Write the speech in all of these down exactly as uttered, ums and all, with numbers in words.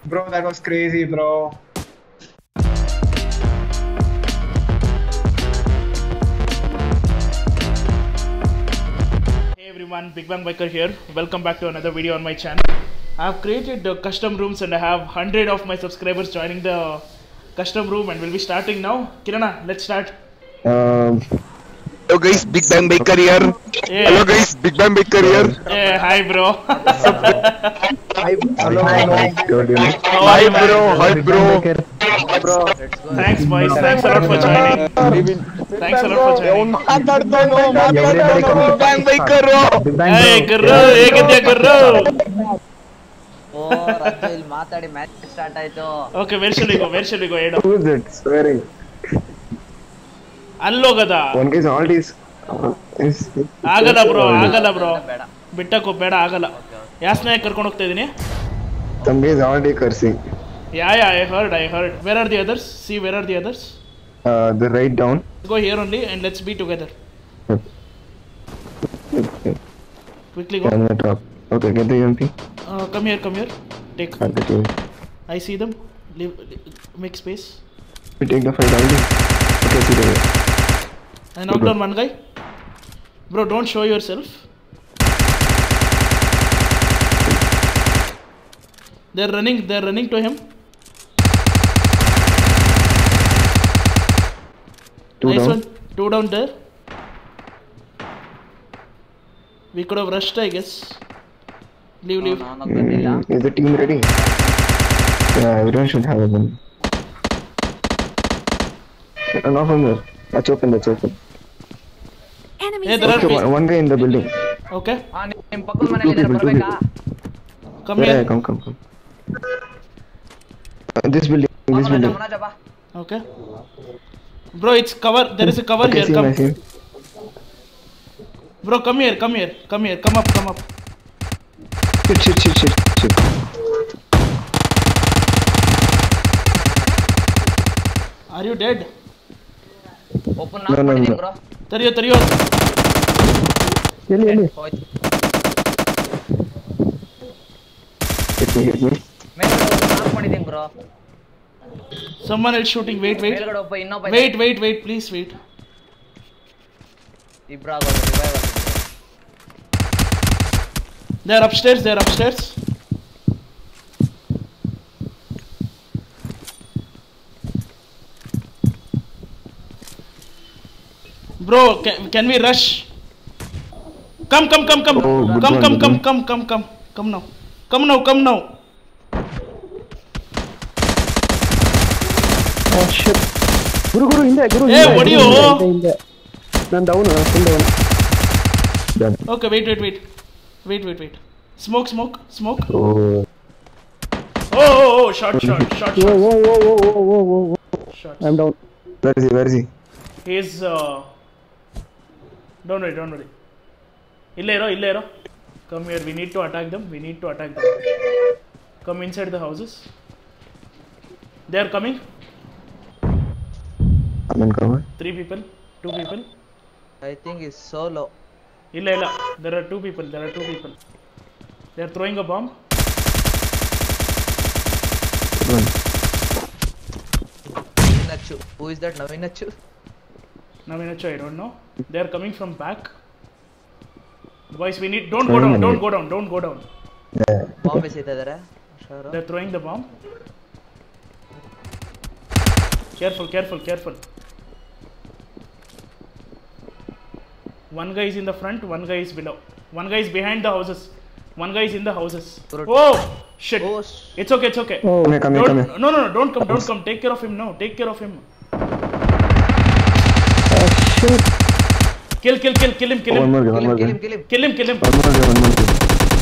Bro, that was crazy, bro. Hey everyone, Big Bang Biker here. Welcome back to another video on my channel. I have created the custom rooms and I have one hundred of my subscribers joining the custom room and we'll be starting now. Kirana, let's start. Um, hello guys, Big Bang Biker here. Yeah. Hello guys, Big Bang Biker here. Yeah, hi bro. Hi, hello, hello. How are Hi you, man? bro, hi bro. Bro, Thanks boys, thanks a lot for joining. Thanks a lot for joining. ಮಾತಾಡ್ತಾನೋ ಮಾತಾಡ್ತಾನೋ Big Bang Biker. Hey Gurru, ಹೇಗಿದ್ಯಾ Gurru? ಓ ರಾಜು ಇಲ್ಲಿ ಮಾತಾಡಿ match start ಆಯ್ತು. Okay, where shall we go? Where shall we go? ಹೇಳು. Who is it? Swearing. ಅಲ್ಲೋಗದ. One guy's all these. ಆಗಲ್ಲ bro, ಆಗಲ್ಲ bro. ಬೇಡ. ಬಿಟ್ಟಕೋ ಬೇಡ ಆಗಲ್ಲ. ಯಾಸ್ನಾಯ ಕರ್ಕೊಂಡು ಹೋಗ್ತಾ ಇದೀನಿ. Some guys already cursing. Yeah, yeah, I heard, I heard. Where are the others? See, where are the others? Uh, the right down. Go here only and let's be together. Quickly go. On the top. Okay, get the U M P. Uh, come here, come here. Take. At the team. I see them. Leave, leave, make space. We take the fight already. Okay, see the way. I knocked down one guy. Bro, don't show yourself. They're running, they're running to him. Two Nice down. one. Two down there. We could have rushed, I guess. Leave, leave. ನಾನು ಬಂದಿಲ್ಲ. Mm, is the team ready? Yeah, everyone should have a gun. Uh, not from there. That's open, that's open. Hey, there are Okay, pe- one, one guy in the building. Okay, ಆ ನಿಮ್ಮ ಪಕ್ಕದ ಮನೆಯಲ್ಲಿ ಇದ್ದಾರೆ Two people, two ಬರ್ಬೇಕಾ? come Yeah, here. yeah, come, come, come. Uh, this building, this Manoj building. Manoj ಬಾ. Okay. Bro, it's cover. There is a cover Okay, here. see him, Come. I see him. Bro, come here, come here, come here. Come up, come up. Shit, shit, shit, shit, shit. Are you dead? Open No, knock no, ಮಾಡಿದೀನಿ no. Bro. Tariyo, tariyo. Early, early. ಹೋಯ್ತು. Hit me, hit me. ಮೇಲ್ಗಡೆ knock ಮಾಡಿದೀನಿ bro. Someone else shooting. Wait, wait. ಮೇಲ್ಗಡೆ ಒಬ್ಬ ಇನ್ನೊಬ್ಬ Wait, wait, wait. Please wait. ಇಬ್ರು ಆಗೋದು revival. They're upstairs. They're upstairs. Bro, can, can we rush? Come, come, come, come. Oh, good come, one, come, good come, one. come, come, come. Come now. Come now, come now. Oh shit. Guru Guru ಹಿಂದೆ guru Hey, what do you? ನಾನು down full down Done. Okay, wait, wait, wait. Wait, wait, wait. Smoke, smoke, smoke. Oh. Oh, oh, oh, shot, shot, shot, oh shot. Oh oh oh oh oh oh Shots. I am down Where is he? Where is he? He's uh don't worry, don't worry. Ille iro, ille iro. Come here, we need to attack them. We need to attack them. Come inside the houses. They are coming. I'm in cover. Three people, two people. I think is solo. Illa illa. There are two people. There are two people. They are throwing a bomb. Good one. Nachchu. Who is that Naveen Nachchu? Naminacho, I don't know. They are coming from back. Boys, we need. Don't go down. Don't go down. Don't go down. Yeah. Bomb ಎಸೆತಾ ಇದಾರೆ. ಶೋರು. They're throwing the bomb. Careful, careful, careful. One guy is in the front, one guy is below. One guy is behind the houses. One guy is in the houses. Good. Oh shit! Oh, It's okay, it's okay. Come here, come here, come Don't, here. no, no, no, don't come, don't come. Take care of him now. Take care of him. Kill, kill, kill, kill him, kill Oh, one him, more guy, one kill more him, kill guy. him, kill him. kill him, kill him. One more guy, one more guy.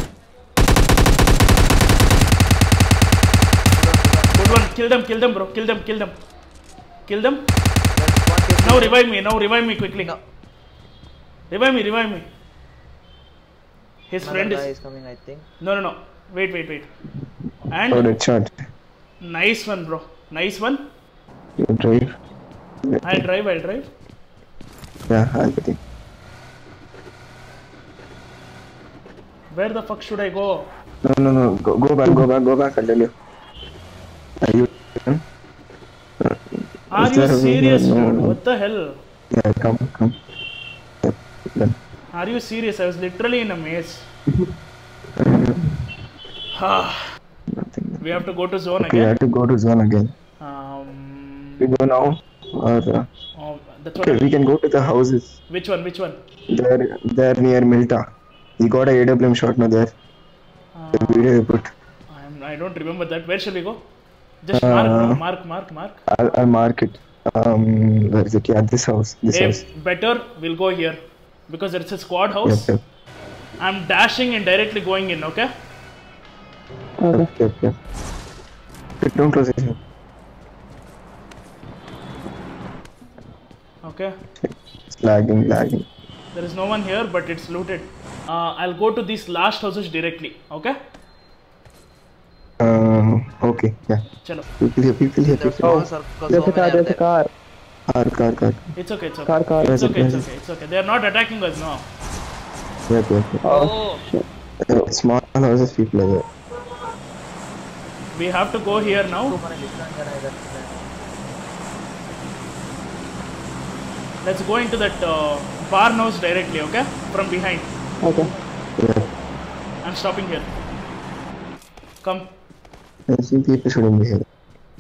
Good one. Kill them, kill them, bro. Kill them, kill them, kill them. That's what you Now do. revive me. Now revive me quickly. No. Revive me, revive me. His Another friend guy is. is coming, I think. No, no, no. Wait, wait, wait. Oh, And that shot. nice one, bro. Nice one. You drive. I'll drive, I'll drive. Yeah, I'll get it. Where the fuck should I go? No, no, no. Go, go back, go back, go back. I'll tell you. Are you? Uh, Are is you there a way serious, here? No, dude? no. What the hell? Yeah, come, come. Yep, done. Are you serious? I was literally in a maze. Ah, Nothing. we have to go to zone Okay, we again. have to go to zone again. Um, We go now, or uh, oh, that's what okay, I'm, we can go to the houses. which one? Which one? They're they're near Milta. He got a A W M shot now there. The Uh, video you put. I'm, I don't remember that. Where shall we go? Just Uh, mark, no, mark, mark, mark. I'll, I'll mark it. Um, where is it? Yeah, this house. This Hey, house. better we'll go here because it's a squad house. Yep, yep. I'm dashing and directly going in. Okay. Okay. Yep, yep, yep. Wait, don't close it here. Okay. It's lagging, lagging. There is no one here, but it's looted. Uh, I'll go to these last houses directly. Okay. Um, okay, yeah. Chalo. People here, people here, There's people no here. circle, There's so a car, many are there's a there. car. Car, car, car. It's okay. It's okay. Car, car. It's okay. It's Yes, okay. It's okay. They are not attacking us now. Yep, yep, yep. Oh, Oh, shit. Uh, small houses, people are there. We have to go here now. too many different ಜನ ಇದ್ದಾರೆ. Let's go into that uh, barn house directly. Okay. From behind. Okay. Yeah. I'm stopping here. Come. I think people shouldn't be here.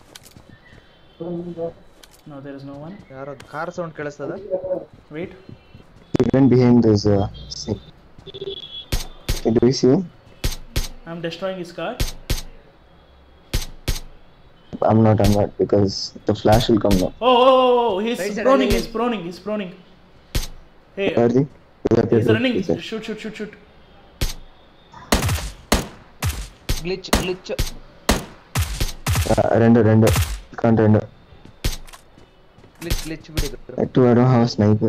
No, there is no one. ಯಾರೋ car sound ಕೇಳಿಸ್ತದ? Wait. He went behind this uh, thing. Do you see him? I'm destroying his car. I'm not, I'm not, because the flash will come now. Oh, oh, oh, oh. He's Right side, proning. right He's proning. He's proning. Hey, Where is he? Yep, he's yep, running. yep, yep. Shoot, shoot, shoot, shoot. Glitch glitch Uh, render, render. Can't render. Glitch glitch ಬಿಡಿದ್ರು. Actually, I don't have a sniper.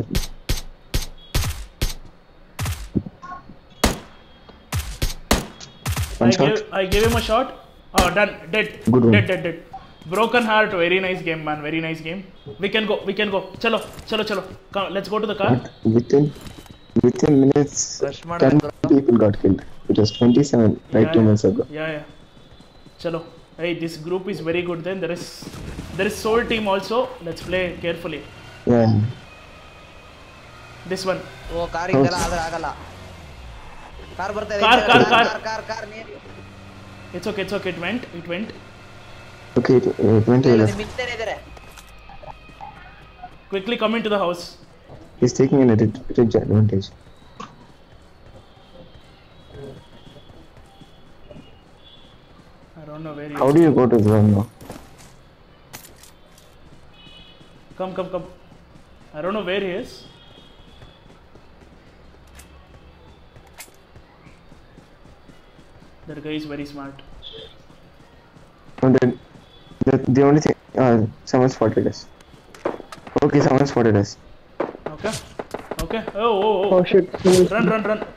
I One shot. gave, I gave him a shot. Oh, done. Dead. Good one. Dead, dead, dead. Broken heart. Very nice game, man. Very nice game. We can go. We can go. Chalo, chalo, chalo. Come, let's go to the car. But within within minutes, Rush ten ಮಾಡ್ಬೇಕು. people got killed. It was twenty-seven right Yeah, two yeah. months ago. Yeah, yeah. Chalo. Hey, this group is very good. Then there is there is Soul Team also. Let's play carefully. Yeah. This one. Oh car ಹಿಂಗೆಲ್ಲ ಆದ್ರೆ ಆಗಲ್ಲ. Car ಬರ್ತಾ ಇದೆ. Car, car, car. Car car car ನೀರು. It's okay. It's okay. It went. It went. Okay, it, it went to the left. ಮಿಂಚನೆ ಇದ್ದಾರೆ. Quickly come into the house. He's taking an edit, edge advantage. I don't know where he How is. do you go to zone now? Come, come, come. I don't know where he is. That guy is very smart. No, the, the, the only thing, uh, someone spotted us. Okay, someone spotted us. Okay. Okay. Oh, oh, oh. Oh shit. Run, run, run.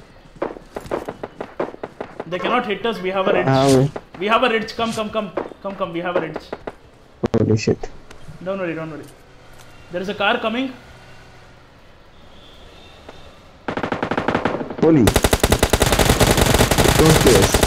They cannot hit us. We have a ridge. Ah, We have a ridge. Come, come, come. Come, come. We have a ridge. holy shit. Don't worry, don't worry. There is a car coming. Holy. Don't kill us.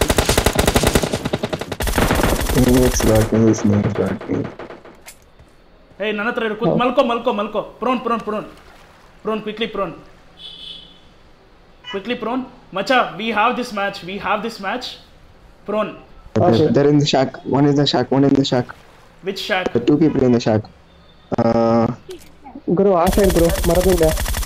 Phoenix got me, Snake got me. Hey, ನನ್ನ ಹತ್ರ ಇರು. ಕೂತ್ ಮಲ್ಕೋ ಮಲ್ಕೋ ಮಲ್ಕೋ prone prone prone prone quickly prone quickly prone ಮಚಾ we have this match we have this match prone Okay. They're in the shack. One is the shack, one in the shack. Which shack The two people in the shack. Uh, guru ಆ side ಗುರು ಮರದಿಂದ.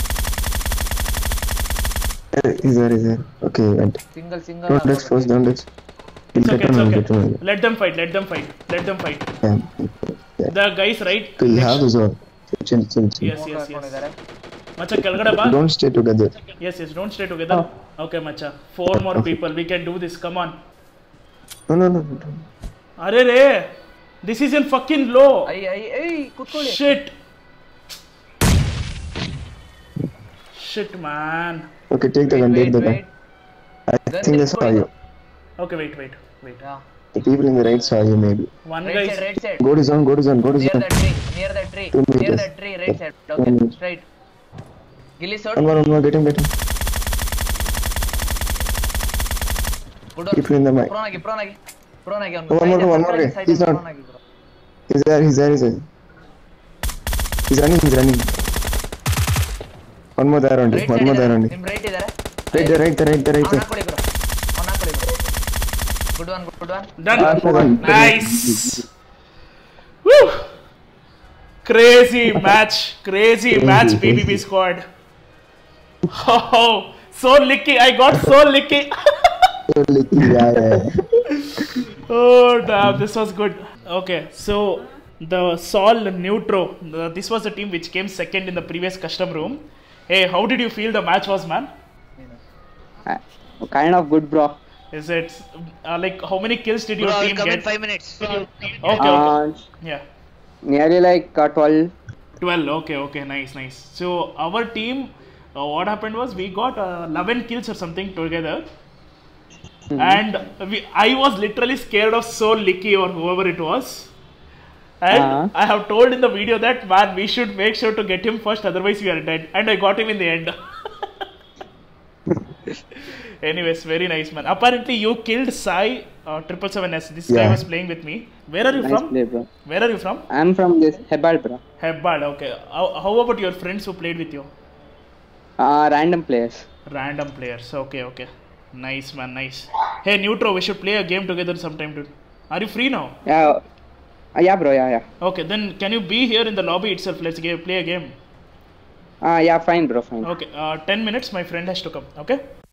is there, is there? Okay, he went. Single single Don't let's close down this. We'll It's get okay, to it's know, okay. get to know. Let them fight, let them fight, let them fight. Yeah. Yeah. The guys right Okay, you next- have the zone. Chill, chill, chill. Yes, yes, yes. ಹಾಕೊಂಡಿದ್ದಾರೆ. ಮಚ್ಚ ಕೆಳಗಡೆ ಬಾ. Don't stay together. Yes, yes, don't stay together. Okay, ಮಚ್ಚ. Four more people. We can do this. Come on. No, no, no, no. ಅರೆ ರೇ. This is in fucking low. I I I ಕೂತ್ಕೊಳ್ಳಿ. Shit. Shit, man. Okay, take the gun, take the gun. I Gun think they take saw point. you. Okay, wait, wait, wait. Yeah. The people in the right saw you, maybe. One Right guy side, is right side. Go to zone, go to zone, go to Near zone. that tree, near that tree, Two near meters. that tree, right side. Okay, Mm. straight. Gilly shot. One more, one more, get him, get him. Good People in the mic. Prone ಆಗಿ, prone ಆಗಿ. Prone ಆಗಿ One more, one more guy. He's not. prone ಆಗಿ bro. He's there, he's there, he's there. He's running, he's running. One more there only, Right one side more there ಇದಾರೆ. only. ನಿಮ್ right ಇದಾರೆ. Right there, right there, right there, right ಅವನ there. ಕೊಡಿ bro. ಅವನ ಕೊಡಿ bro. Good one, good one. Done. Ah, one. Nice. Woo. Crazy match. Crazy match, B B B squad. Oh, so licky. I got so licky. So licky, yeah, yeah. Oh, damn. This was good. Okay, so the Sol Neutro. The, this was the team which came second in the previous custom room. Hey, how did you feel the match was, man? Uh, kind of good, bro. Is it uh, like how many kills did your Bro, I'll team come get? in five minutes. Okay, okay. Uh, Yeah. nearly like uh, twelve. twelve. Okay, okay. Nice, nice. So our team, uh, what happened was we got uh, eleven kills or something together. And we, I was literally scared of So Licky or whoever it was. And Uh-huh. I have told in the video that, man, we should make sure to get him first, otherwise we are dead. And I got him in the end. Anyways, very nice, man. Apparently, you killed Sai uh, triple seven S. This guy Yeah. was playing with me. Where are you Nice from? play, bro. Where are you from? I'm from this Hebal, bro. Hebbal. Okay. How, how about your friends who played with you? Uh, random players. Random players. Okay, okay. Nice, man. Nice. Hey, Neutro, we should play a game together sometime, dude. Are you free now? Yeah. Uh, yeah, bro. Yeah, yeah. Okay, then can you be here in the lobby itself? Let's ga- play a game. Uh, yeah, fine, bro. Fine. Okay, uh, ten minutes. My friend has to come. Okay.